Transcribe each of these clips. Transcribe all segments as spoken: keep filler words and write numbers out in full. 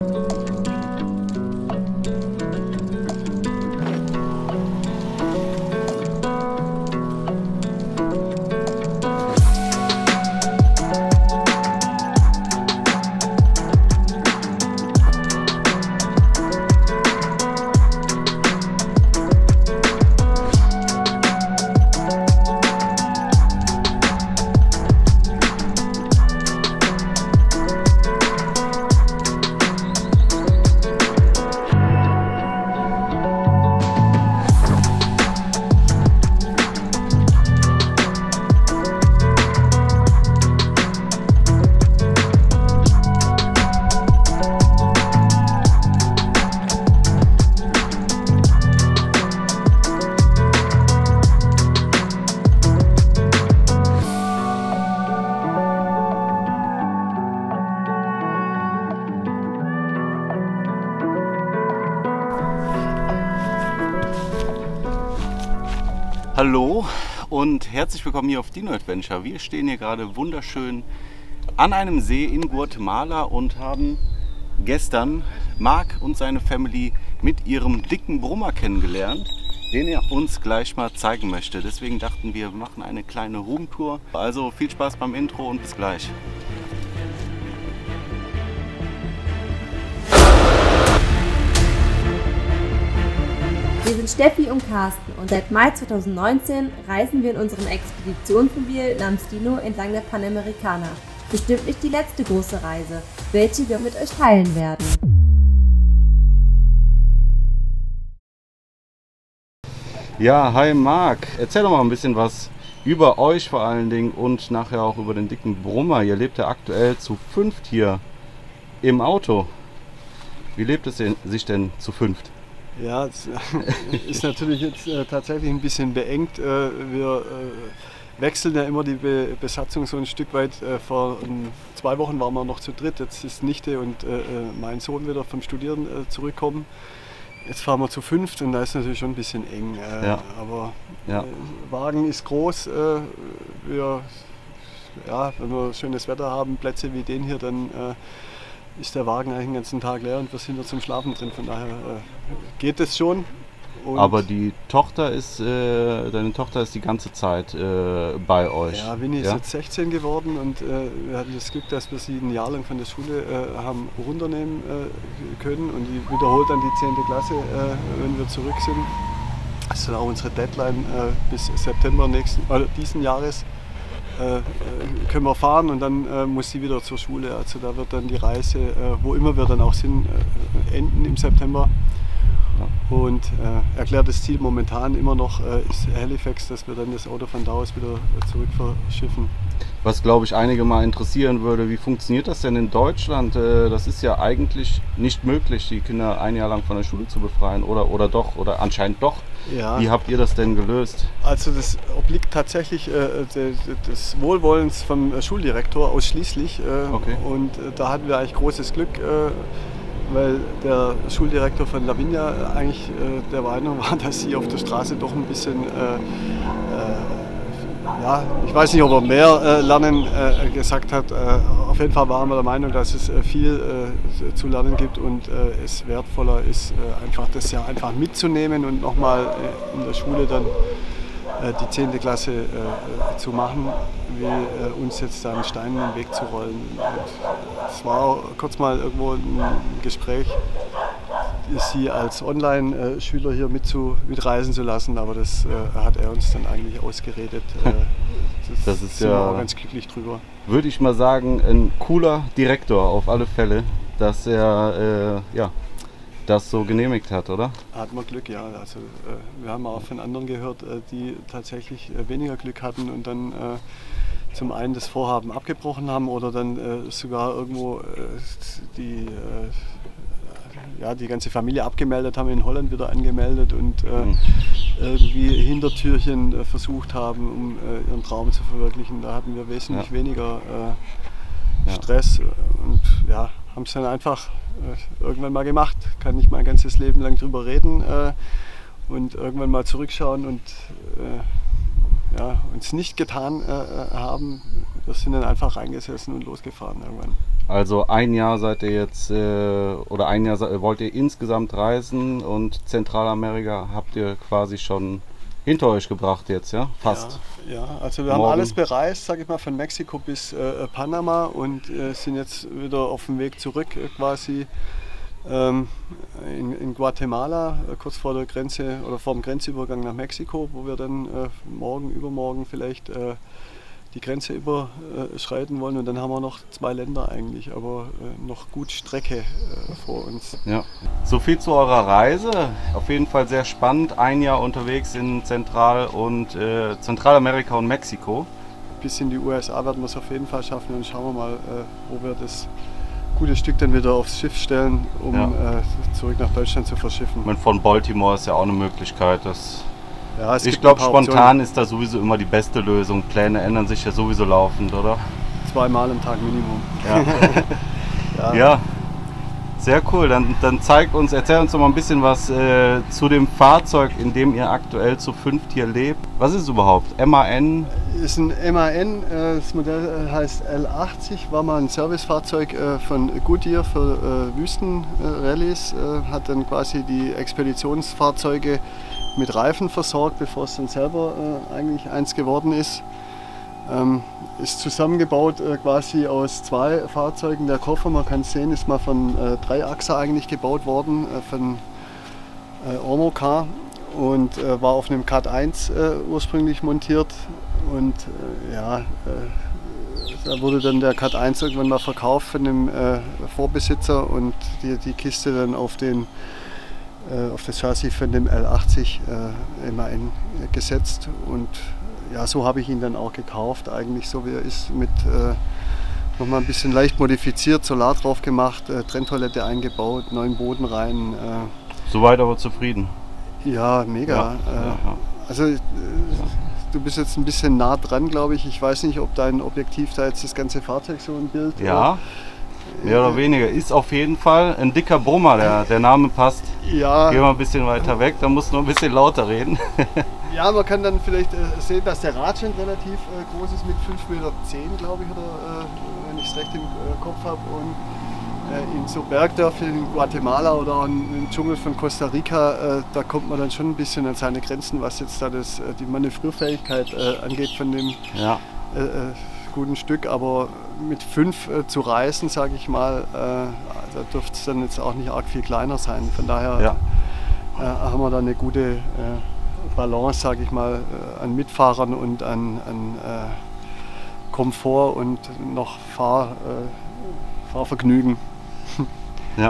Hallo und herzlich willkommen hier auf Dino Adventure. Wir stehen hier gerade wunderschön an einem See in Guatemala und haben gestern Marc und seine Family mit ihrem dicken Brummer kennengelernt, den er uns gleich mal zeigen möchte. Deswegen dachten wir, wir machen eine kleine Roomtour. Also viel Spaß beim Intro und bis gleich. Wir sind Steffi und Carsten und seit Mai zweitausendneunzehn reisen wir in unserem Expeditionsmobil namens Dino entlang der Panamericana. Bestimmt nicht die letzte große Reise, welche wir mit euch teilen werden. Ja, hi Marc, erzähl doch mal ein bisschen was über euch vor allen Dingen und nachher auch über den dicken Brummer. Ihr lebt ja aktuell zu fünft hier im Auto. Wie lebt es sich denn zu fünft? Ja, es ist natürlich jetzt äh, tatsächlich ein bisschen beengt. Äh, wir äh, wechseln ja immer die Be Besatzung so ein Stück weit. Äh, vor ähm, zwei Wochen waren wir noch zu dritt. Jetzt ist Nichte und äh, mein Sohn wieder vom Studieren äh, zurückkommen. Jetzt fahren wir zu fünft und da ist natürlich schon ein bisschen eng. Äh, ja. Aber ja. äh, Wagen ist groß. Äh, wir, ja, wenn wir schönes Wetter haben, Plätze wie den hier, dann äh, ist der Wagen eigentlich den ganzen Tag leer und wir sind nur zum Schlafen drin. Von daher äh, geht es schon. Und aber die Tochter ist, äh, deine Tochter ist die ganze Zeit äh, bei euch. Ja, Winnie ist ja? jetzt sechzehn geworden und äh, wir hatten das Glück, dass wir sie ein Jahr lang von der Schule äh, haben runternehmen äh, können und die wiederholt dann die zehnte Klasse, äh, wenn wir zurück sind. Das ist dann auch unsere Deadline äh, bis September nächsten, äh, diesen Jahres. Äh, können wir fahren und dann äh, muss sie wieder zur Schule. Also da wird dann die Reise, äh, wo immer wir dann auch sind, äh, enden im September. Ja. Und äh, erklärtes Ziel momentan immer noch äh, ist Halifax, dass wir dann das Auto von da aus wieder äh, zurück verschiffen. Was glaube ich einige mal interessieren würde, wie funktioniert das denn in Deutschland? Äh, das ist ja eigentlich nicht möglich, die Kinder ein Jahr lang von der Schule zu befreien oder, oder doch, oder anscheinend doch. Ja. Wie habt ihr das denn gelöst? Also das obliegt tatsächlich äh, des Wohlwollens vom Schuldirektor ausschließlich. Äh, okay. Und äh, da hatten wir eigentlich großes Glück, äh, weil der Schuldirektor von Lavinia eigentlich äh, der Meinung war, dass sie auf der Straße doch ein bisschen, äh, äh, ja, ich weiß nicht, ob er mehr äh, lernen äh, gesagt hat. Äh, auf jeden Fall waren wir der Meinung, dass es äh, viel äh, zu lernen gibt und äh, es wertvoller ist, äh, einfach das ja einfach mitzunehmen und nochmal äh, in der Schule dann äh, die zehnte Klasse äh, zu machen, wie äh, uns jetzt da einen Stein in den Weg zu rollen. Es war auch kurz mal irgendwo ein Gespräch, sie als Online-Schüler hier mit zu, mitreisen zu lassen, aber das äh, hat er uns dann eigentlich ausgeredet. Äh, das, das ist sind ja, wir auch ganz glücklich drüber. Würde ich mal sagen, ein cooler Direktor auf alle Fälle, dass er äh, ja, das so genehmigt hat, oder? Hat man Glück, ja. Also, äh, wir haben auch von anderen gehört, äh, die tatsächlich äh, weniger Glück hatten und dann äh, zum einen das Vorhaben abgebrochen haben oder dann äh, sogar irgendwo äh, die, äh, ja, die ganze Familie abgemeldet haben, in Holland wieder angemeldet und äh, mhm. irgendwie Hintertürchen äh, versucht haben, um äh, ihren Traum zu verwirklichen. Da hatten wir wesentlich ja. weniger äh, Stress ja. und ja, haben es dann einfach äh, irgendwann mal gemacht. Kann nicht mein ganzes Leben lang drüber reden äh, und irgendwann mal zurückschauen und äh, ja, uns nicht getan äh, haben, wir sind dann einfach reingesessen und losgefahren irgendwann. Also ein Jahr seid ihr jetzt, äh, oder ein Jahr se- wollt ihr insgesamt reisen und Zentralamerika habt ihr quasi schon hinter euch gebracht jetzt, ja? Fast. Ja, ja. Also wir haben Morgen. alles bereist, sage ich mal, von Mexiko bis äh, Panama und äh, sind jetzt wieder auf dem Weg zurück äh, quasi ähm, in, in Guatemala, äh, kurz vor der Grenze oder vor dem Grenzübergang nach Mexiko, wo wir dann äh, morgen, übermorgen vielleicht äh, die Grenze überschreiten wollen, und dann haben wir noch zwei Länder eigentlich, aber äh, noch gut Strecke äh, vor uns. Ja. So viel zu eurer Reise. Auf jeden Fall sehr spannend. Ein Jahr unterwegs in Zentral- und äh, Zentralamerika und Mexiko. Bis in die U S A werden wir es auf jeden Fall schaffen, und dann schauen wir mal, äh, wo wir das gute Stück dann wieder aufs Schiff stellen, um Ja. äh, zurück nach Deutschland zu verschiffen. Ich meine, von Baltimore ist ja auch eine Möglichkeit. Das Ja, es ich gibt glaube, ein paar spontan ist da sowieso immer die beste Lösung. Pläne ändern sich ja sowieso laufend, oder? Optionen. Zweimal am Tag Minimum. Ja, Ja. ja. Sehr cool. Dann, dann zeig uns, erzähl uns doch mal ein bisschen was äh, zu dem Fahrzeug, in dem ihr aktuell zu fünft hier lebt. Was ist es überhaupt? M A N? Ist ein M A N, äh, das Modell heißt L achtzig, war mal ein Servicefahrzeug äh, von Goodyear für äh, Wüstenrallyes, äh, hat dann quasi die Expeditionsfahrzeuge mit Reifen versorgt, bevor es dann selber äh, eigentlich eins geworden ist. Ähm, ist zusammengebaut äh, quasi aus zwei Fahrzeugen. Der Koffer, man kann es sehen, ist mal von äh, Dreiachser eigentlich gebaut worden, äh, von äh, Ormocar, und äh, war auf einem Cat eins äh, ursprünglich montiert. Und äh, ja, äh, da wurde dann der Cat eins irgendwann mal verkauft von dem äh, Vorbesitzer, und die, die Kiste dann auf den äh, auf das Chassis von dem L achtzig äh, M A N gesetzt, und ja, so habe ich ihn dann auch gekauft, eigentlich so wie er ist, mit äh, nochmal ein bisschen leicht modifiziert, Solar drauf gemacht, äh, Trenntoilette eingebaut, neuen Boden rein. Äh, Soweit aber zufrieden. ja, mega. Ja, äh, ja, ja. Also äh, du bist jetzt ein bisschen nah dran, glaube ich. Ich weiß nicht, ob dein Objektiv da jetzt das ganze Fahrzeug so im Bild. Ja, mehr oder weniger. Ist auf jeden Fall ein dicker Brummer, der, der Name passt. Ja, Geh mal ein bisschen weiter weg, da musst du noch ein bisschen lauter reden. ja, man kann dann vielleicht äh, sehen, dass der Radstand relativ äh, groß ist, mit fünf Meter zehn, glaube ich, oder, äh, wenn ich es recht im äh, Kopf habe. Und äh, in so Bergdörfern in Guatemala oder im Dschungel von Costa Rica, äh, da kommt man dann schon ein bisschen an seine Grenzen, was jetzt da das, äh, die Manövrierfähigkeit äh, angeht von dem Ja, äh, äh, guten Stück. Aber mit fünf äh, zu reisen, sage ich mal, äh, da dürfte es dann jetzt auch nicht arg viel kleiner sein. Von daher ja. äh, haben wir da eine gute äh, Balance, sage ich mal, äh, an Mitfahrern und an, an äh, Komfort und noch Fahr, äh, Fahrvergnügen. Ja.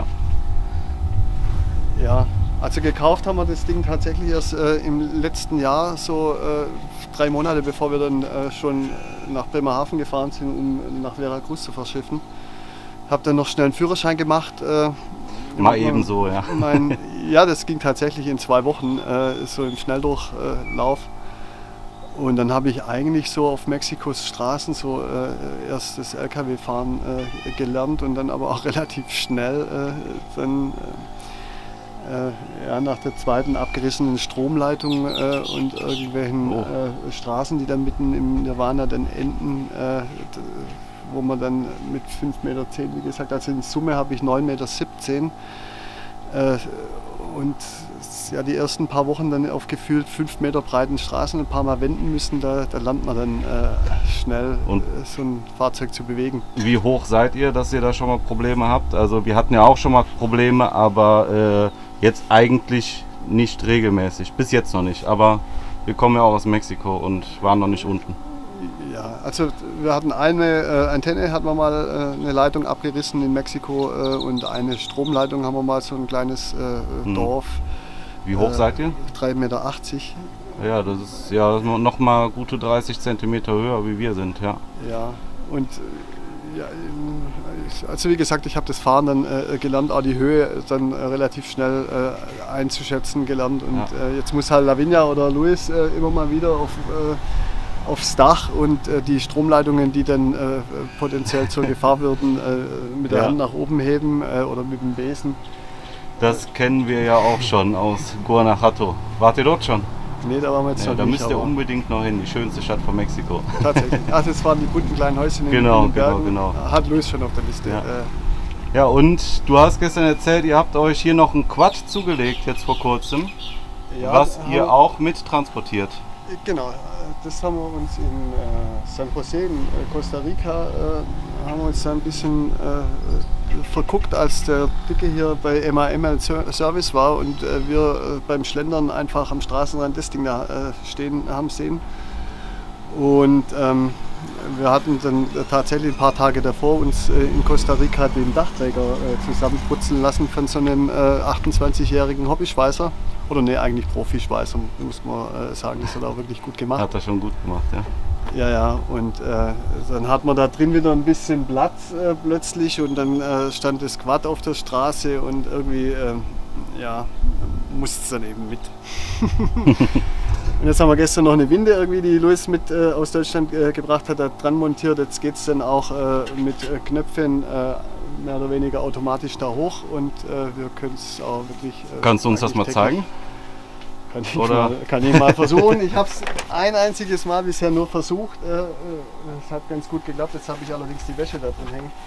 Ja, also gekauft haben wir das Ding tatsächlich erst äh, im letzten Jahr, so äh, drei Monate bevor wir dann äh, schon nach Bremerhaven gefahren sind, um nach Veracruz zu verschiffen. Habe dann noch schnell einen Führerschein gemacht. Äh, Mal ebenso, ja. Mein, ja, das ging tatsächlich in zwei Wochen, äh, so im Schnelldurchlauf. Und dann habe ich eigentlich so auf Mexikos Straßen so äh, erst das L K W-Fahren äh, gelernt, und dann aber auch relativ schnell äh, dann äh, ja, nach der zweiten abgerissenen Stromleitung äh, und irgendwelchen Oh. äh, Straßen, die dann mitten im Nirvana dann enden, äh, d- wo man dann mit fünf Meter zehn, wie gesagt, also in Summe habe ich neun Meter siebzehn. Äh, und ja, die ersten paar Wochen dann auf gefühlt fünf Meter breiten Straßen ein paar Mal wenden müssen, da, da lernt man dann äh, schnell Und- äh, so ein Fahrzeug zu bewegen. Wie hoch seid ihr, dass ihr da schon mal Probleme habt? Also wir hatten ja auch schon mal Probleme, aber äh, jetzt eigentlich nicht regelmäßig. Bis jetzt noch nicht. Aber wir kommen ja auch aus Mexiko und waren noch nicht unten. Ja, also wir hatten eine äh, Antenne, hatten wir mal äh, eine Leitung abgerissen in Mexiko, äh, und eine Stromleitung haben wir mal, so ein kleines äh, Hm. Dorf, Wie hoch Äh, seid ihr? drei Meter achtzig. Ja, das ist ja noch mal gute dreißig Zentimeter höher, wie wir sind, ja. Ja, und äh, ja, ähm, ich- also wie gesagt, ich habe das Fahren dann äh, gelernt, auch die Höhe dann äh, relativ schnell äh, einzuschätzen gelernt. Und Ja. äh, jetzt muss halt Lavinia oder Luis äh, immer mal wieder auf, äh, aufs Dach und äh, die Stromleitungen, die dann äh, potenziell zur Gefahr würden, äh, mit der Ja. Hand nach oben heben äh, oder mit dem Besen. Das kennen wir ja auch schon aus Guanajuato. Wart ihr dort schon? Nee, da waren wir jetzt Ja, noch da nicht. müsst ihr aber unbedingt noch hin, die schönste Stadt von Mexiko. tatsächlich. Ach, das waren die bunten kleinen Häuschen in, Genau, in den Bergen. genau, genau. Hat Luis schon auf der Liste. Ja. Äh, Ja, und du hast gestern erzählt, ihr habt euch hier noch einen Quad zugelegt, jetzt vor kurzem, ja, was haben ihr wir- auch mit transportiert. Genau, äh, das haben wir uns in äh, San José in äh, Costa Rica äh, haben wir uns da ein bisschen äh, verguckt, als der Dicke hier bei M A M L Ser- Service war und äh, wir äh, beim Schlendern einfach am Straßenrand das Ding da äh, stehen haben sehen. Und ähm, wir hatten dann tatsächlich ein paar Tage davor uns äh, in Costa Rica den Dachträger äh, zusammenputzeln lassen von so einem äh, achtundzwanzigjährigen Hobbyschweißer. Oder ne, eigentlich Profischweißer, muss man äh, sagen, das hat er auch wirklich gut gemacht. Hat er schon gut gemacht, ja. Ja, ja, und äh, dann hat man da drin wieder ein bisschen Platz äh, plötzlich und dann äh, stand das Quad auf der Straße und irgendwie, äh, ja, musste es dann eben mit. Und jetzt haben wir gestern noch eine Winde irgendwie, die Luis mit äh, aus Deutschland äh, gebracht hat, da dran montiert. Jetzt geht es dann auch äh, mit äh, Knöpfen äh, mehr oder weniger automatisch da hoch und äh, wir können es auch wirklich... Äh, Kannst du uns das mal eigentlich zeigen? Kann ich, Oder- mal, kann ich mal versuchen. Ich habe es ein einziges Mal bisher nur versucht. Äh, äh, Es hat ganz gut geklappt. Jetzt habe ich allerdings die Wäsche da drin hängen.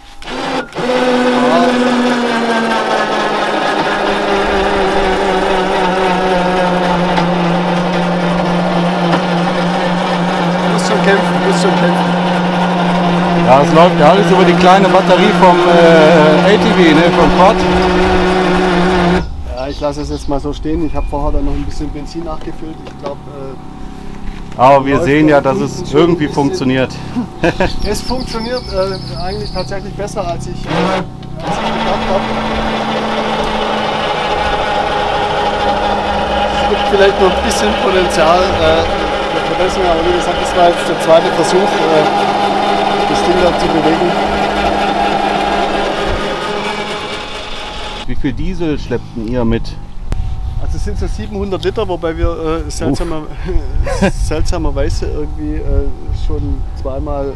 Muss schon kämpfen, muss schon kämpfen. Ja, es läuft ja alles über die kleine Batterie vom äh, A T V, ne, vom Quad. Ja, ich lasse es jetzt mal so stehen. Ich habe vorher dann noch ein bisschen Benzin nachgefüllt. Ich glaube, Aber wir Läuft sehen da ja, dass unten es schon ein irgendwie bisschen. funktioniert. äh, es funktioniert äh, eigentlich tatsächlich besser, als ich, äh, als ich gedacht habe. Es gibt vielleicht noch ein bisschen Potenzial äh, für Verbesserung, aber wie gesagt, das war jetzt der zweite Versuch, äh, das Ding da zu bewegen. Wie viel Diesel schleppten ihr mit? Also es sind so siebenhundert Liter, wobei wir äh, seltsamer, seltsamerweise irgendwie äh, schon zweimal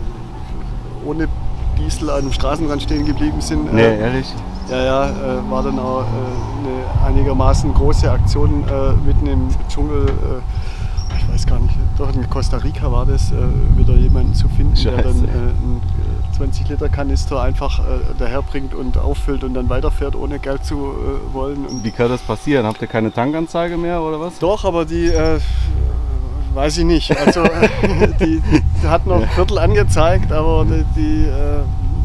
äh, ohne Diesel an dem Straßenrand stehen geblieben sind. Ne, Äh, ehrlich? Ja, ja, äh, war dann auch äh, eine einigermaßen große Aktion äh, mitten im Dschungel. Äh, ich weiß gar nicht, doch in Costa Rica war das, äh, wieder jemanden zu finden, der Scheiße. dann äh, einen zwanzig Liter Kanister einfach äh, daherbringt und auffüllt und dann weiterfährt, ohne Geld zu äh, wollen. Und Wie kann das passieren? Habt ihr keine Tankanzeige mehr oder was? doch, aber die äh, weiß ich nicht. Also die, die hat noch Viertel angezeigt, aber die, die äh,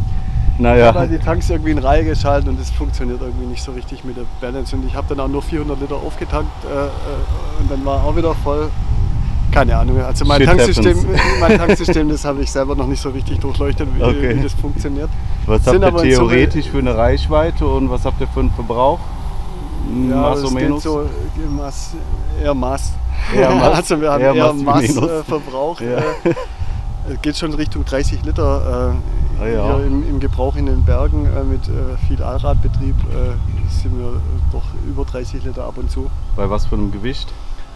Naja, weil die Tanks irgendwie in Reihe geschaltet und das funktioniert irgendwie nicht so richtig mit der Balance. Und ich habe dann auch nur vierhundert Liter aufgetankt äh, äh, und dann war auch wieder voll. Keine Ahnung. Also mein Shit Tanksystem, happens. mein Tanksystem, das habe ich selber noch nicht so richtig durchleuchtet, wie, Okay. wie das funktioniert. was sind habt ihr aber in Summe- theoretisch für eine Reichweite und was habt ihr für einen Verbrauch? Ja, Maß das o geht menos? so äh, Maß, eher Maß. Eher Maß- also wir haben eher eher Maß wie Minus. Maßverbrauch. Ja. Äh, es geht schon Richtung dreißig Liter. Äh, Ah ja. Hier im, im Gebrauch in den Bergen äh, mit äh, viel Allradbetrieb äh, sind wir äh, doch über dreißig Liter ab und zu. Bei was für einem Gewicht?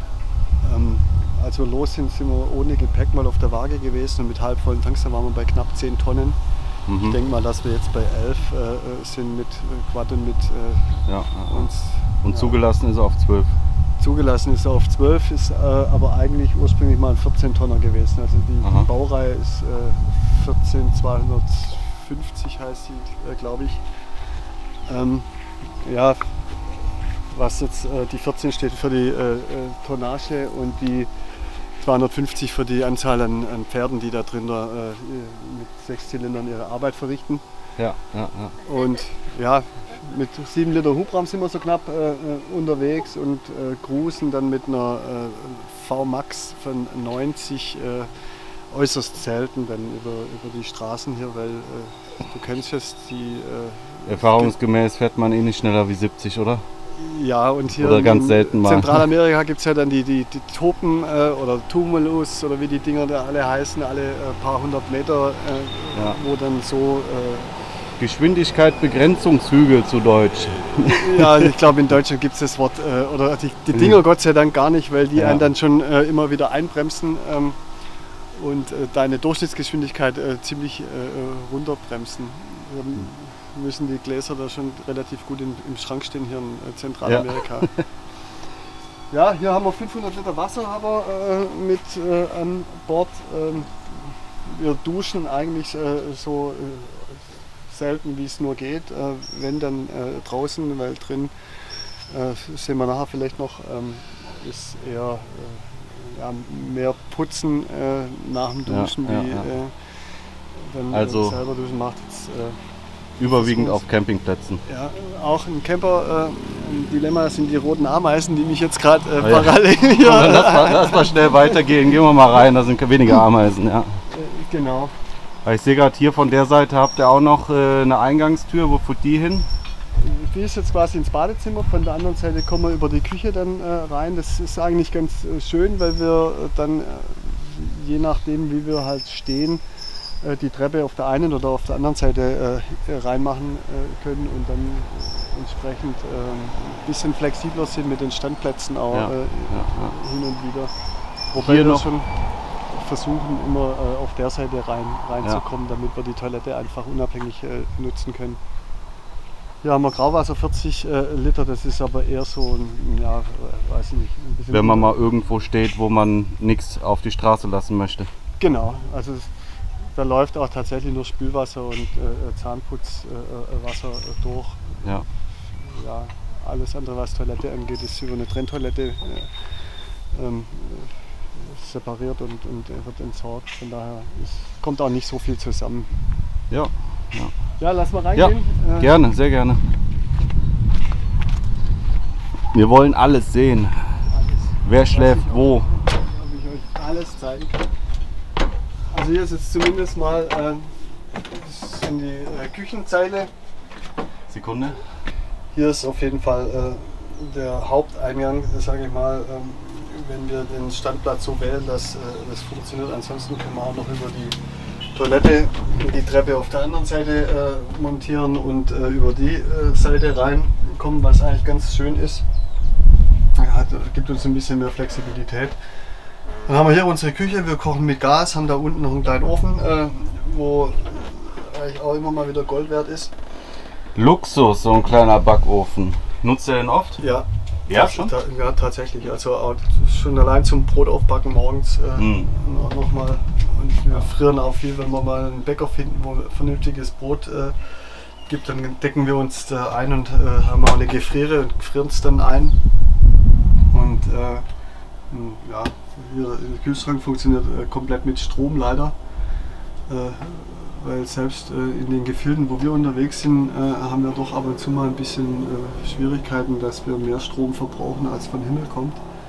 Ähm, als wir los sind, sind wir ohne Gepäck mal auf der Waage gewesen und mit halbvollen Tanks, da waren wir bei knapp zehn Tonnen. Ich Mhm. denke mal, dass wir jetzt bei elf äh, sind mit äh, Quad und mit äh, Ja, ja, ja. uns. Und ja. zugelassen ist er auf zwölf. Zugelassen ist er auf zwölf, ist äh, aber eigentlich ursprünglich mal ein vierzehn Tonner gewesen. Also die, Aha. die Baureihe ist äh, vierzehn zweihundertfünfzig heißt sie, äh, glaube ich. Ähm, ja, was jetzt äh, die vierzehn steht für die äh, äh, Tonnage und die zweihundertfünfzig für die Anzahl an, an Pferden, die da drin da, äh, mit sechs Zylindern ihre Arbeit verrichten. Ja, ja, ja. Und ja, mit sieben Liter Hubraum sind wir so knapp äh, äh, unterwegs und äh, cruisen dann mit einer äh, V Max von neunzig äh, äußerst selten dann über, über die Straßen hier, weil äh, du kennst es, die äh, Erfahrungsgemäß fährt man eh nicht schneller wie siebzig, oder? ja, und hier Oder ganz in selten mal. Zentralamerika gibt es ja dann die, die, die Topen äh, oder Tumulus oder wie die Dinger da alle heißen, alle äh, paar hundert Meter, äh, Ja. wo dann so, Geschwindigkeit Begrenzungshügel zu Deutsch. äh, ja, ich glaube in Deutschland gibt es das Wort, äh, oder die, die Dinger Gott sei Dank gar nicht, weil die Ja. einen dann schon äh, immer wieder einbremsen ähm, und äh, deine Durchschnittsgeschwindigkeit äh, ziemlich äh, äh, runterbremsen. Wir müssen die Gläser da schon relativ gut in, im Schrank stehen hier in äh, Zentralamerika. Ja, hier haben wir fünfhundert Liter Wasser aber, äh, mit äh, an Bord. Ähm, wir duschen eigentlich äh, so äh, selten wie es nur geht, äh, wenn dann äh, draußen, weil drin, äh, sehen wir nachher vielleicht noch, ähm, ist eher äh, ja, mehr Putzen äh, nach dem Duschen, ja, ja, wie ja. Äh, dann Also äh, selber duschen macht. Jetzt, äh, überwiegend auf Campingplätzen. Ja, auch ein Camper, äh, ein Dilemma sind die roten Ameisen, die mich jetzt gerade äh, Ah, ja. parallel Komm, hier. dann lass, mal, lass mal schnell weitergehen, gehen wir mal rein, da sind weniger Ameisen. Ja. Äh, genau. Ich sehe gerade hier von der Seite habt ihr auch noch äh, eine Eingangstür, wo führt die hin? Die ist jetzt quasi ins Badezimmer, von der anderen Seite kommen wir über die Küche dann äh, rein. Das ist eigentlich ganz äh, schön, weil wir äh, dann, äh, je nachdem wie wir halt stehen, äh, die Treppe auf der einen oder auf der anderen Seite äh, reinmachen äh, können und dann äh, entsprechend äh, ein bisschen flexibler sind mit den Standplätzen auch Ja, äh, ja, ja. hin und wieder. Wobei Hier wir noch- schon versuchen, immer äh, auf der Seite rein, reinzukommen, damit wir die Toilette einfach unabhängig äh, nutzen können. Hier haben wir Grauwasser vierzig äh, Liter, das ist aber eher so ein, ja, weiß ich nicht, ein bisschen. Wenn man mal irgendwo steht, wo man nichts auf die Straße lassen möchte. Genau, also es- da läuft auch tatsächlich nur Spülwasser und äh, Zahnputzwasser äh, äh, durch. Ja. Ja, alles andere, was Toilette angeht, ist über eine Trenntoilette äh, ähm, separiert und, und äh, wird entsorgt. Von daher ist, kommt auch nicht so viel zusammen. Ja, Ja, lass mal ja. reingehen. Äh, Gerne, sehr gerne. Wir wollen alles sehen. alles. Wer schläft Weiß ich wo. auch, ob ich euch alles zeigen kann. Also hier ist jetzt zumindest mal äh, das sind die äh, Küchenzeile. Sekunde. Hier ist auf jeden Fall äh, der Haupteingang, sage ich mal, ähm, wenn wir den Standplatz so wählen, dass äh, das funktioniert. Ansonsten können wir auch noch über die Toilette die Treppe auf der anderen Seite äh, montieren und äh, über die äh, Seite reinkommen, was eigentlich ganz schön ist. Hat, gibt uns ein bisschen mehr Flexibilität. Dann haben wir hier unsere Küche, wir kochen mit Gas, haben da unten noch einen kleinen Ofen, äh, wo eigentlich auch immer mal wieder Gold wert ist. Luxus, so ein kleiner Backofen. Nutzt ihr den oft? Ja, Ja, ta- schon? ta- ja tatsächlich. Also auch schon allein zum Brot aufbacken morgens äh, Mhm. noch, noch mal. Und wir frieren auch viel, wenn wir mal einen Bäcker finden, wo vernünftiges Brot äh, gibt, dann decken wir uns da ein und äh, haben auch eine Gefriere und frieren es dann ein. Und äh, m, ja, hier der Kühlschrank funktioniert äh, komplett mit Strom leider. Äh, weil selbst äh, in den Gefilden, wo wir unterwegs sind, äh, haben wir doch ab und zu mal ein bisschen äh, Schwierigkeiten, dass wir mehr Strom verbrauchen, als von Himmel kommt.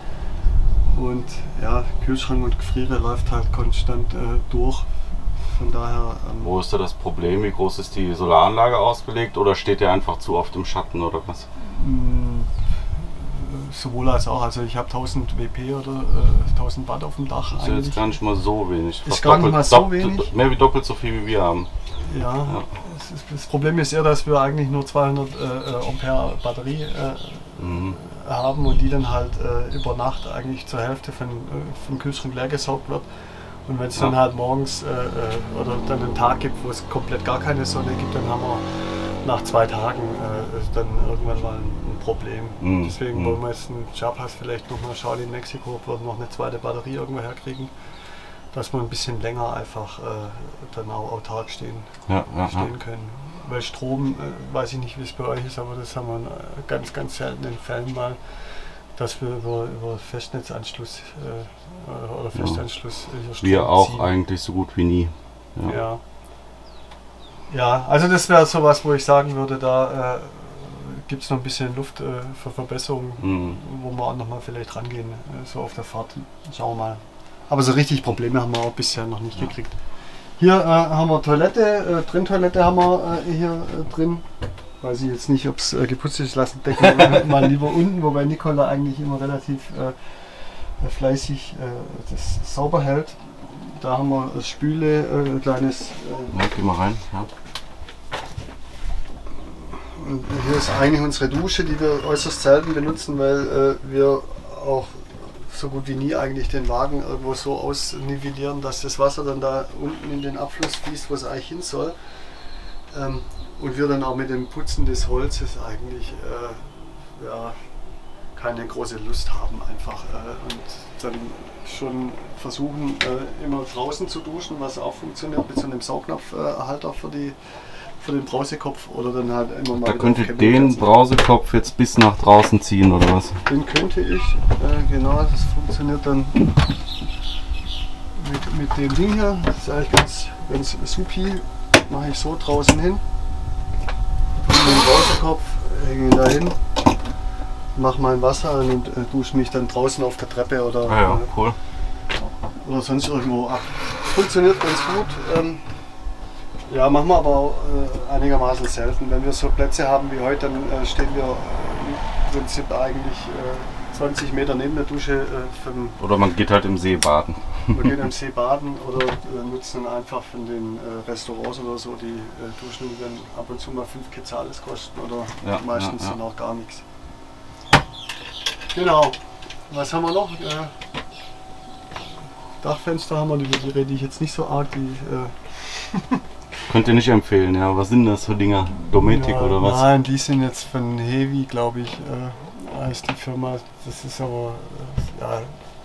Und ja, Kühlschrank und Gefriere läuft halt konstant äh, durch. Von daher. Ähm, Wo ist da das Problem? Wie groß ist die Solaranlage ausgelegt oder steht der einfach zu oft im Schatten oder was? mh, sowohl als auch. Also ich habe tausend W P oder äh, tausend Watt auf dem Dach. Das ist eigentlich. jetzt gar nicht mal so wenig. Ist Fast gar nicht doppelt- mal so doppelt- wenig. Mehr wie doppelt so viel wie wir haben. Ja, Ja. es ist, das Problem ist eher, dass wir eigentlich nur zweihundert äh, Ampere Batterie äh, Mhm. haben und die dann halt äh, über Nacht eigentlich zur Hälfte von, äh, vom Kühlschrank leer gesaugt wird. Und wenn es Ja. dann halt morgens äh, äh, oder dann einen Tag gibt, wo es komplett gar keine Sonne gibt, dann haben wir nach zwei Tagen äh, dann irgendwann mal ein, ein Problem. Mhm. Deswegen Mhm. wollen wir jetzt einen Chiapas vielleicht nochmal schauen in Mexiko, ob wir noch eine zweite Batterie irgendwo herkriegen, dass wir ein bisschen länger einfach äh, dann auch autark stehen, Ja, ja, ja. stehen können. Weil Strom, äh, weiß ich nicht, wie es bei euch ist, aber das haben wir in äh, ganz, ganz seltenen Fällen mal, dass wir über, über Festnetzanschluss äh, oder Festanschluss äh, hier Strom Wir auch ziehen. eigentlich so gut wie nie. Ja. Ja. Ja, also das wäre sowas, wo ich sagen würde, da äh, gibt es noch ein bisschen Luft äh, für Verbesserungen, Mhm. wo wir auch nochmal vielleicht rangehen, äh, so auf der Fahrt. Schauen wir mal. Aber so richtig Probleme haben wir auch bisher noch nicht Ja. gekriegt. Hier äh, haben wir Toilette, äh, Trenntoilette haben wir äh, hier äh, drin. Weiß ich jetzt nicht, ob es äh, geputzt ist, lassen decken wir mal lieber unten, wobei Nicola eigentlich immer relativ äh, fleißig äh, das sauber hält. Da haben wir das Spüle, äh, ein kleines. Äh, Ja, geh mal rein. Ja. Und hier ist eigentlich unsere Dusche, die wir äußerst selten benutzen, weil äh, wir auch so gut wie nie eigentlich den Wagen irgendwo so ausnivellieren, dass das Wasser dann da unten in den Abfluss fließt, wo es eigentlich hin soll. Ähm, und wir dann auch mit dem Putzen des Holzes eigentlich äh, ja, keine große Lust haben einfach äh, und dann schon versuchen äh, immer draußen zu duschen, was auch funktioniert mit so einem Saugnapfhalter für, die, für den Brausekopf oder dann halt immer mal. Da könnte ich den Brausekopf jetzt bis nach draußen ziehen oder was? Den könnte ich, äh, genau, das funktioniert dann mit, mit dem Ding hier, das ist eigentlich ganz, ganz supi, mache ich so draußen hin, den Brausekopf hänge da hin, mache mein Wasser und äh, dusche mich dann draußen auf der Treppe oder, ah ja, cool. äh, oder sonst irgendwo ab. Funktioniert ganz gut. Ähm, ja, machen wir aber auch, äh, einigermaßen selten. Wenn wir so Plätze haben wie heute, dann äh, stehen wir äh, im Prinzip eigentlich äh, zwanzig Meter neben der Dusche. Äh, vom, oder man geht halt im See baden. Wir gehen im See baden oder äh, nutzen einfach von den äh, Restaurants oder so, die äh, Duschen, die dann ab und zu mal fünf Quetzales kosten oder ja, meistens ja, ja. dann auch gar nichts. Genau. Was haben wir noch? Äh, Dachfenster haben wir, die, die rede ich jetzt nicht so arg. Die, äh könnt ihr nicht empfehlen, ja. Was sind das für Dinger? Dometic ja, oder was? Nein, die sind jetzt von Hevi, glaube ich, äh, heißt die Firma. Das ist aber äh, ja,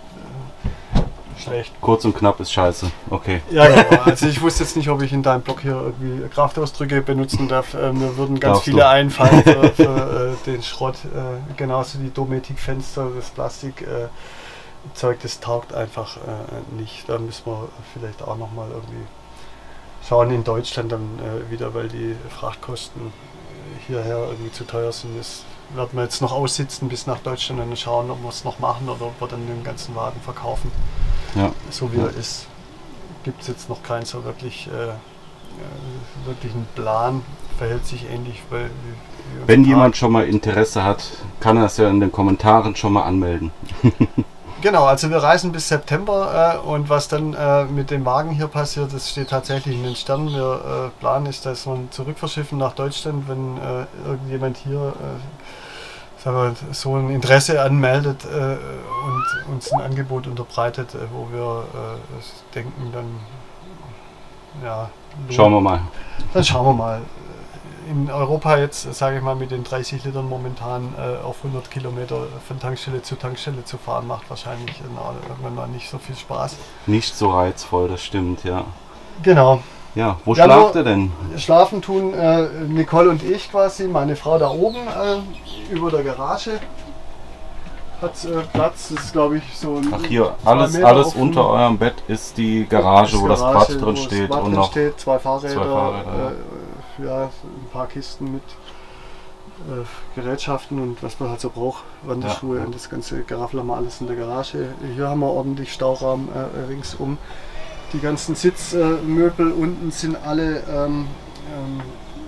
äh, schlecht. Kurz und knapp ist scheiße. Okay. Ja, genau. Also ich wusste jetzt nicht, ob ich in deinem Blog hier irgendwie Kraftausdrücke benutzen darf. Äh, mir würden ganz Darfst viele du. einfallen für, für äh, den Schrott. Äh, genauso die Dometic-Fenster, das Plastik. Äh, Zeug, das taugt einfach äh, nicht. Da müssen wir vielleicht auch noch mal irgendwie schauen in Deutschland dann äh, wieder, weil die Frachtkosten hierher irgendwie zu teuer sind. Das werden wir jetzt noch aussitzen bis nach Deutschland und dann schauen, ob wir es noch machen oder ob wir dann den ganzen Wagen verkaufen. Ja. So wie er ist, gibt es jetzt noch keinen so wirklich, äh, äh, wirklich einen Plan. Verhält sich ähnlich, weil wie, wie wenn jemand schon mal Interesse hat, kann er es ja in den Kommentaren schon mal anmelden. Genau, also wir reisen bis September äh, und was dann äh, mit dem Wagen hier passiert, das steht tatsächlich in den Sternen. Wir äh, planen ist, dass wir zurückverschiffen nach Deutschland, wenn äh, irgendjemand hier äh, sagen wir, so ein Interesse anmeldet äh, und uns ein Angebot unterbreitet, äh, wo wir äh, denken, dann ja. Schauen wir mal. Dann schauen wir mal. In Europa jetzt, sage ich mal, mit den dreißig Litern momentan äh, auf hundert Kilometer von Tankstelle zu Tankstelle zu fahren, macht wahrscheinlich äh, irgendwann mal nicht so viel Spaß. Nicht so reizvoll, das stimmt, ja. Genau. Ja, wo ja, schlaft ihr denn? Schlafen tun äh, Nicole und ich quasi, meine Frau da oben äh, über der Garage. Hat äh, Platz, das ist glaube ich so ein. Ach hier, alles, alles unter eurem Bett ist die Garage, wo das Quad drin steht Quad und noch steht, zwei Fahrräder. Zwei Fahrräder äh, ja, ein paar Kisten mit äh, Gerätschaften und was man halt so braucht, Wanderschuhe ja. und das ganze Geraffel haben wir alles in der Garage. Hier haben wir ordentlich Stauraum äh, ringsum. Die ganzen Sitzmöbel äh, unten sind alle ähm, ähm,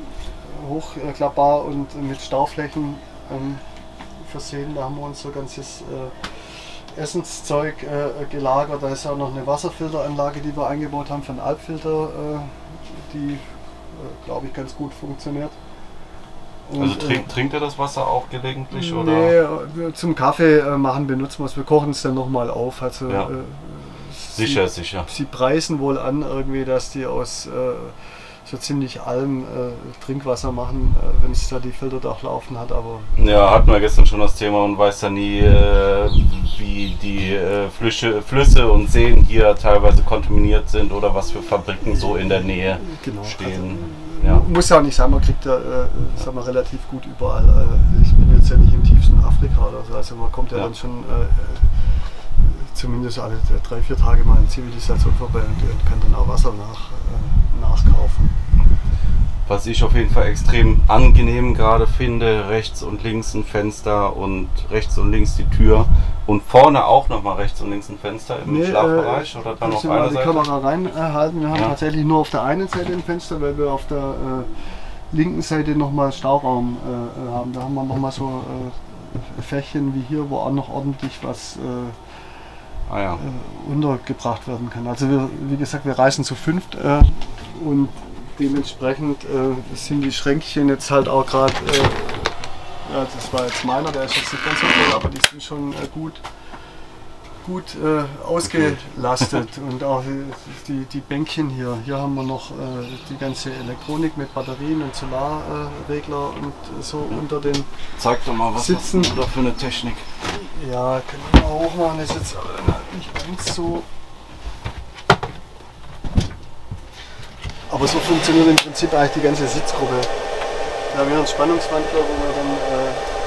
hochklappbar und mit Stauflächen ähm, versehen. Da haben wir unser ganzes äh, Essenszeug äh, gelagert. Da ist auch noch eine Wasserfilteranlage, die wir eingebaut haben für einen Alpfilter, äh, die glaube ich ganz gut funktioniert. Und, also trink, äh, trinkt ihr das Wasser auch gelegentlich? Nee, oder? Zum Kaffee äh, machen benutzen wir es. Wir kochen es dann nochmal auf. Also, ja. äh, sicher, sie, sicher. Sie preisen wohl an, irgendwie, dass die aus äh, so ziemlich allem äh, Trinkwasser machen, äh, wenn es da die Filter durchlaufen hat. Aber ja, hatten wir gestern schon das Thema und weiß ja nie, äh, wie die äh, Flüsse, Flüsse und Seen hier teilweise kontaminiert sind oder was für Fabriken so in der Nähe genau, stehen. Also, ja. Muss ja auch nicht sein, man kriegt ja äh, sagen wir, relativ gut überall. Äh, ich bin jetzt ja nicht im tiefsten Afrika oder so, also man kommt ja, ja. dann schon äh, zumindest alle drei, vier Tage mal in Zivilisation vorbei und, und kann dann auch Wasser nach, äh, nachkaufen. Was ich auf jeden Fall extrem angenehm gerade finde, rechts und links ein Fenster und rechts und links die Tür und vorne auch nochmal rechts und links ein Fenster im nee, Schlafbereich äh, oder dann auf einer die Seite? Kamera reinhalten. Wir haben ja. tatsächlich nur auf der einen Seite ein Fenster, weil wir auf der äh, linken Seite nochmal Stauraum äh, haben. Da haben wir nochmal so äh, Fächchen wie hier, wo auch noch ordentlich was äh, ah, ja. äh, untergebracht werden kann. Also wir, wie gesagt, wir reisen zu fünft äh, und dementsprechend äh, sind die Schränkchen jetzt halt auch gerade, äh, ja, das war jetzt meiner, der ist jetzt nicht ganz so voll, aber die sind schon äh, gut, gut äh, ausgelastet. Und auch die, die Bänkchen hier, hier haben wir noch äh, die ganze Elektronik mit Batterien und Solarregler äh, und so unter den Zeig doch mal, was Sitzen. oder für eine Technik. Ja, können wir mal hochmachen, das ist jetzt nicht ganz so. Aber so funktioniert im Prinzip eigentlich die ganze Sitzgruppe. Wir haben hier einen Spannungswandler, wo wir dann äh,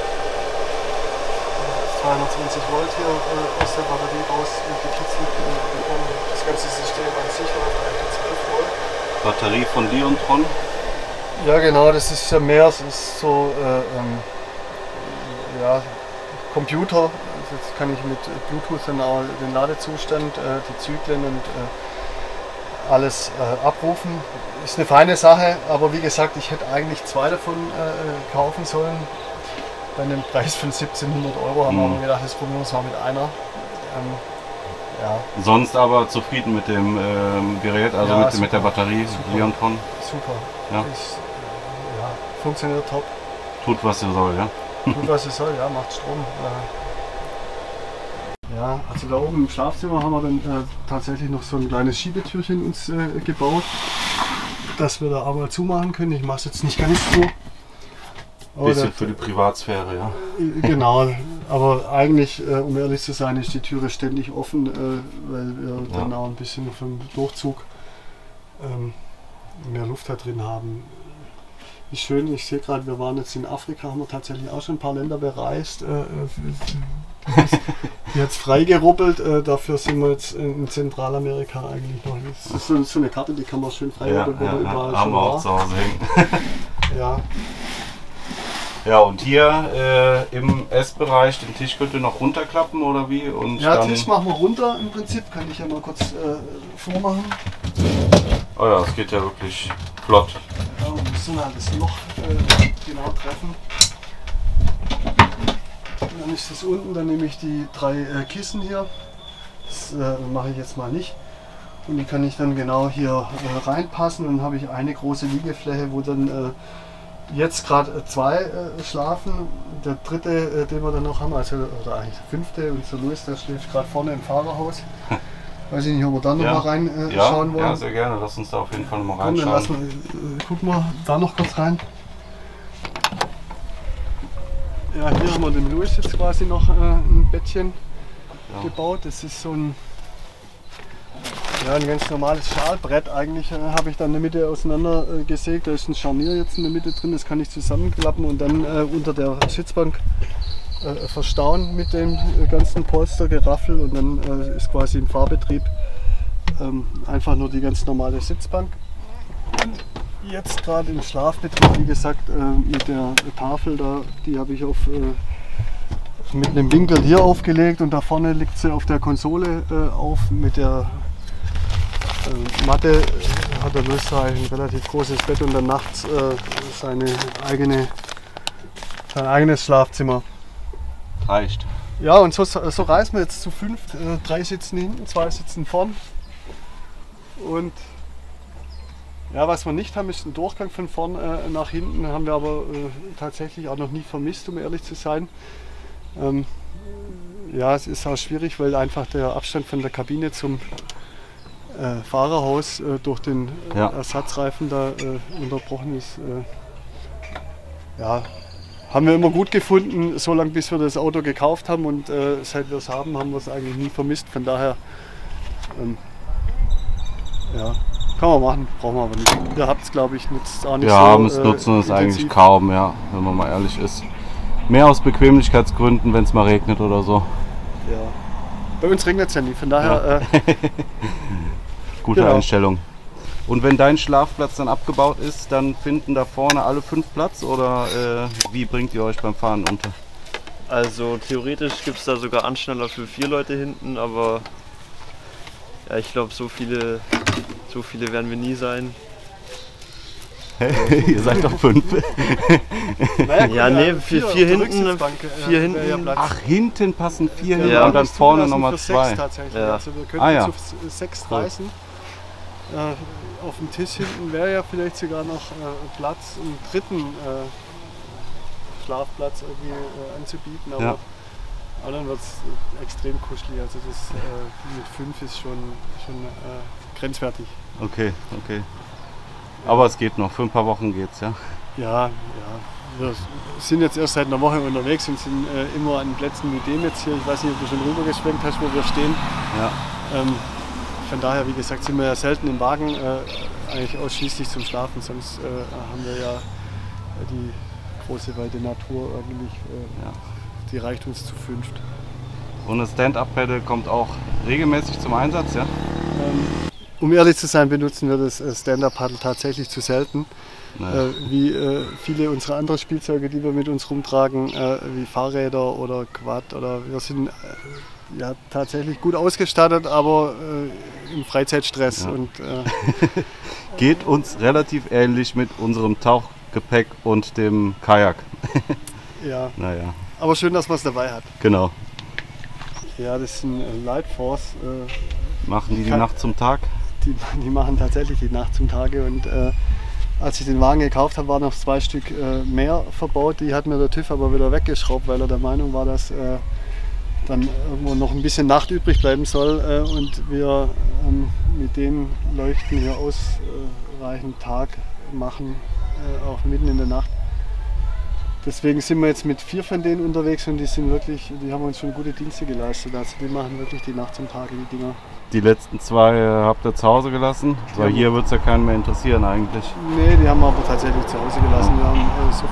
zweihundertzwanzig Volt hier äh, aus der Batterie raus gekitzelt bekommen. Das ganze System an sich läuft zwölf Volt. Batterie von Liontron? Ja genau, das ist ja mehr, es ist so äh, ähm, ja, Computer. Also jetzt kann ich mit Bluetooth dann auch den Ladezustand, äh, die Zyklen und äh, alles äh, abrufen. Ist eine feine Sache, aber wie gesagt, ich hätte eigentlich zwei davon äh, kaufen sollen. Bei einem Preis von siebzehnhundert Euro haben wir Mhm. gedacht, das probieren wir es mal mit einer. Ähm, ja, Sonst aber zufrieden mit dem ähm, Gerät, also Ja, mit, super. mit der Batterie Super. Liontron? super. Ja. Ist, äh, ja, funktioniert top. Tut, was er soll, ja? Tut was es soll, ja, macht Strom. Äh, ja, also da oben im Schlafzimmer haben wir dann äh, tatsächlich noch so ein kleines Schiebetürchen uns äh, gebaut, dass wir da auch mal zumachen können. Ich mache es jetzt nicht ganz so. Aber Bisschen da- für die Privatsphäre, ja? Genau, aber eigentlich, äh, um ehrlich zu sein, ist die Türe ständig offen, äh, weil wir Ja. dann auch ein bisschen vom Durchzug ähm, mehr Luft da drin haben. Ist schön, ich sehe gerade, wir waren jetzt in Afrika, haben wir tatsächlich auch schon ein paar Länder bereist. Äh, äh, die hat es freigerubbelt, äh, dafür sind wir jetzt in Zentralamerika eigentlich noch. Das ist so, so eine Karte, die kann man schön Ja, freirubbeln, wo ja, man ja. überall Haben schon wir auch war. zu Hause hängen. Ja. Ja, und hier äh, im Essbereich, den Tisch könnt ihr noch runterklappen oder wie? Und Ja, dann, Tisch machen wir runter im Prinzip, kann ich ja mal kurz äh, vormachen. Oh ja, es geht ja wirklich flott. Ja, wir müssen halt das Loch äh, genau treffen. Und dann ist das unten, dann nehme ich die drei äh, Kissen hier. Das äh, mache ich jetzt mal nicht. Und die kann ich dann genau hier äh, reinpassen. Und dann habe ich eine große Liegefläche, wo dann äh, jetzt gerade äh, zwei äh, schlafen. Der dritte, äh, den wir dann noch haben, also oder eigentlich der fünfte, und so Louis, der schläft gerade vorne im Fahrerhaus. Weiß ich nicht, ob wir da noch Ja. mal reinschauen äh, Ja, schauen wollen. ja, sehr gerne. Lass uns da auf jeden Fall mal Komm, dann reinschauen. lassen wir, äh, gucken wir da noch kurz rein. Ja, hier haben wir dem Louis jetzt quasi noch äh, ein Bettchen Ja. gebaut. Das ist so ein, ja, ein ganz normales Schalbrett eigentlich. Äh, habe ich dann in der Mitte auseinander äh, gesägt. Da ist ein Scharnier jetzt in der Mitte drin, das kann ich zusammenklappen und dann äh, unter der Sitzbank äh, verstauen mit dem äh, ganzen Polstergeraffel, und dann äh, ist quasi im Fahrbetrieb ähm, einfach nur die ganz normale Sitzbank. Jetzt gerade im Schlafbetrieb, wie gesagt, äh, mit der Tafel da, die habe ich auf, äh, mit einem Winkel hier aufgelegt, und da vorne liegt sie auf der Konsole äh, auf. Mit der äh, Matte äh, hat der Österreich ein relativ großes Bett und dann nachts äh, seine eigene, sein eigenes Schlafzimmer. Reicht. Ja, und so, so reisen wir jetzt zu fünft. Äh, drei sitzen hinten, zwei sitzen vorn. Und ja, was wir nicht haben, ist ein Durchgang von vorn äh, nach hinten. Haben wir aber äh, tatsächlich auch noch nie vermisst, um ehrlich zu sein. Ähm, ja, es ist auch schwierig, weil einfach der Abstand von der Kabine zum äh, Fahrerhaus äh, durch den äh, Ja. Ersatzreifen da äh, unterbrochen ist. Äh, ja, haben wir immer gut gefunden, so lange bis wir das Auto gekauft haben, und äh, seit wir es haben, haben wir es eigentlich nie vermisst. Von daher, ähm, ja, kann man machen, brauchen wir aber nicht. Ihr habt es, glaube ich, nutzt auch nicht Wir so haben es, äh, nutzen es eigentlich intensiv. kaum, ja, wenn man mal ehrlich ist. Mehr aus Bequemlichkeitsgründen, wenn es mal regnet oder so. Ja. Bei uns regnet es ja nie, von daher, äh, Gute Genau. Einstellung. Und wenn dein Schlafplatz dann abgebaut ist, dann finden da vorne alle fünf Platz, oder äh, wie bringt ihr euch beim Fahren unter? Also theoretisch gibt es da sogar Anschnaller für vier Leute hinten, aber ja, ich glaube, so viele, so viele werden wir nie sein. Ihr seid doch fünf. naja, gut, Ja, nee, äh, vier- auf vier der hinten, Rücksitzbank, äh, vier wäre ja hinten. Platz. Ach, hinten passen vier hin Ja. und dann Das vorne zulassen nochmal für sechs zwei. tatsächlich. Ja. Also wir könnten Ah, ja. zu s- sechs reisen. Äh, auf dem Tisch hinten wäre ja vielleicht sogar noch äh, Platz, einen dritten äh, Schlafplatz irgendwie äh, anzubieten, aber, Ja. aber dann wird es extrem kuschelig. Also das äh, mit fünf ist schon, schon äh, grenzwertig. Okay, okay. Aber es geht noch, für ein paar Wochen geht's, ja. Ja, ja. Wir sind jetzt erst seit einer Woche unterwegs und sind äh, immer an Plätzen wie dem jetzt hier. Ich weiß nicht, ob du schon rübergeschwenkt hast, wo wir stehen. Ja. Ähm, von daher, wie gesagt, sind wir ja selten im Wagen, äh, eigentlich ausschließlich zum Schlafen. Sonst äh, haben wir ja die große weite Natur eigentlich, äh, Ja. die reicht uns zu fünft. Und das Stand-Up-Paddle kommt auch regelmäßig zum Einsatz, ja? Ähm, um ehrlich zu sein, benutzen wir das Stand-Up-Paddle tatsächlich zu selten. Naja. Äh, wie äh, viele unserer anderen Spielzeuge, die wir mit uns rumtragen, äh, wie Fahrräder oder Quad. Oder wir sind äh, ja, tatsächlich gut ausgestattet, aber äh, im Freizeitstress. Ja. Und, äh, Geht uns relativ ähnlich mit unserem Tauchgepäck und dem Kajak. ja. Naja, Aber schön, dass man es dabei hat. genau. Ja, das sind äh, Lightforce. Äh, Machen die die Kann- Nacht zum Tag? die, die machen tatsächlich die Nacht zum Tage. Und äh, als ich den Wagen gekauft habe, waren noch zwei Stück äh, mehr verbaut. Die hat mir der TÜV aber wieder weggeschraubt, weil er der Meinung war, dass äh, dann irgendwo noch ein bisschen Nacht übrig bleiben soll. Äh, und wir ähm, mit den Leuchten hier ausreichend Tag machen, äh, auch mitten in der Nacht. Deswegen sind wir jetzt mit vier von denen unterwegs und die sind wirklich, die haben uns schon gute Dienste geleistet. Also die machen wirklich die Nacht zum Tage, die Dinger. Die letzten zwei äh, habt ihr zu Hause gelassen? Weil haben- hier wird es ja keinen mehr interessieren eigentlich. Nee, die haben wir aber tatsächlich zu Hause gelassen. Wir haben äh, so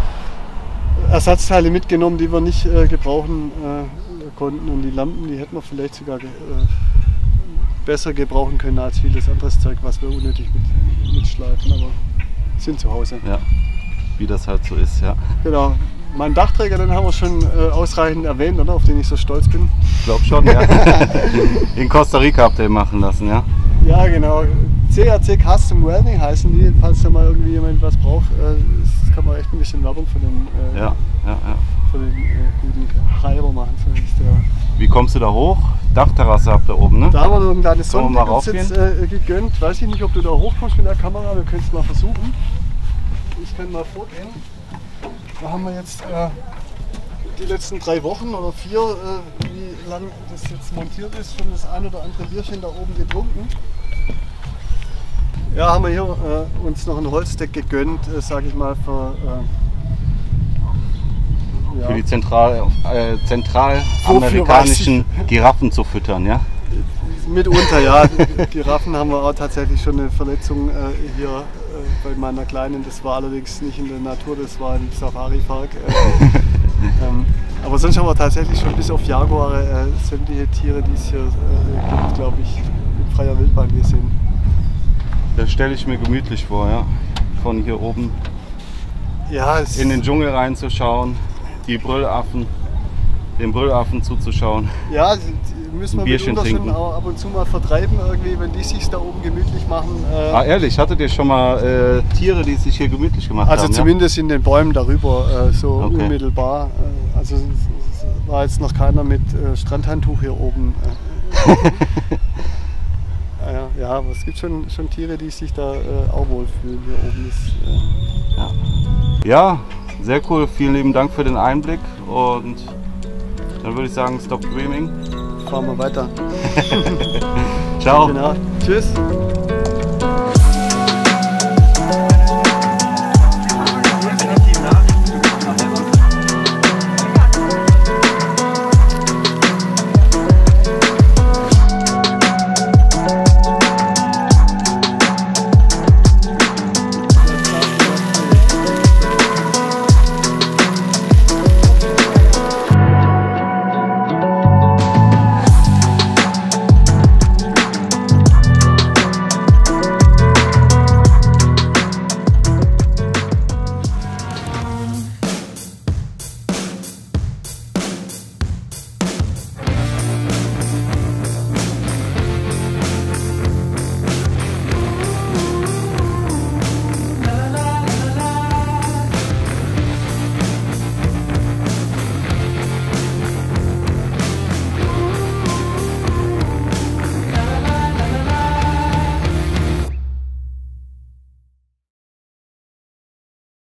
viele Ersatzteile mitgenommen, die wir nicht äh, gebrauchen äh, konnten. Und die Lampen, die hätten wir vielleicht sogar ge äh, besser gebrauchen können als vieles anderes Zeug, was wir unnötig mit, mitschleifen. Aber sind zu Hause. Ja, wie das halt so ist, ja. Genau. Meinen Dachträger, den haben wir schon äh, ausreichend erwähnt, oder? Auf den ich so stolz bin. Ich glaube schon, ja. In Costa Rica habt ihr ihn machen lassen, ja? Ja, genau. C R C Custom Welding heißen die, falls da mal irgendwie jemand was braucht. Äh, das kann man echt ein bisschen Werbung für den, äh, Ja, ja, ja. für den äh, guten Heiler machen. So ist der. Wie kommst du da hoch? Dachterrasse habt ihr oben, ne? Da haben wir noch ein kleines Sollen wir mal Sonnendeck uns jetzt äh, gegönnt. Weiß ich nicht, ob du da hochkommst mit der Kamera. Wir können es mal versuchen. Ich kann mal vorgehen. Da haben wir jetzt äh, die letzten drei Wochen oder vier, äh, wie lang das jetzt montiert ist, schon das ein oder andere Bierchen da oben getrunken. Ja, haben wir hier äh, uns noch ein Holzdeck gegönnt, äh, sage ich mal, für, äh, ja, Für die Zentral, äh, zentralamerikanischen Giraffen zu füttern, ja? mitunter, ja. Giraffen haben wir auch tatsächlich schon eine Verletzung äh, hier äh, bei meiner Kleinen. Das war allerdings nicht in der Natur, das war im Safari-Park. Äh, ähm, aber sonst haben wir tatsächlich schon bis auf Jaguare äh, sämtliche Tiere, die es hier äh, gibt, glaube ich, in freier Wildbahn gesehen. Das stelle ich mir gemütlich vor, ja? Von hier oben Ja, es in den Dschungel reinzuschauen, die Brüllaffen, den Brüllaffen zuzuschauen. ja, die müssen wir Ein Bierchen mitunter schon trinken. auch ab und zu mal vertreiben, irgendwie, wenn die sich da oben gemütlich machen. Äh, Ah, ehrlich, hattet ihr schon mal äh, Tiere, die sich hier gemütlich gemacht Also haben? zumindest in den Bäumen darüber, äh, so Okay. unmittelbar. Äh, also es, es war jetzt noch keiner mit äh, Strandhandtuch hier oben. Äh. ja, ja, aber es gibt schon, schon Tiere, die sich da äh, auch wohlfühlen hier oben. Ist, äh, Ja? Ja, sehr cool. Vielen lieben Dank für den Einblick und dann würde ich sagen, stop dreaming. fahren wir weiter. Ciao. Genau. Tschüss.